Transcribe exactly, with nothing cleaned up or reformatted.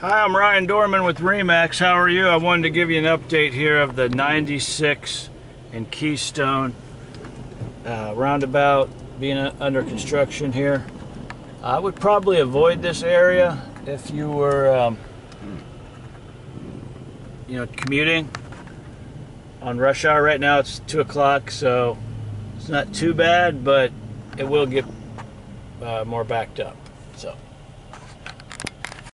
Hi, I'm Ryan Dorman with Remax. How are you? I wanted to give you an update here of the ninety-sixth and Keystone uh, roundabout being uh, under construction here. I would probably avoid this area if you were, um, you know, commuting on rush hour. Right now it's two o'clock, so it's not too bad, but it will get uh, more backed up.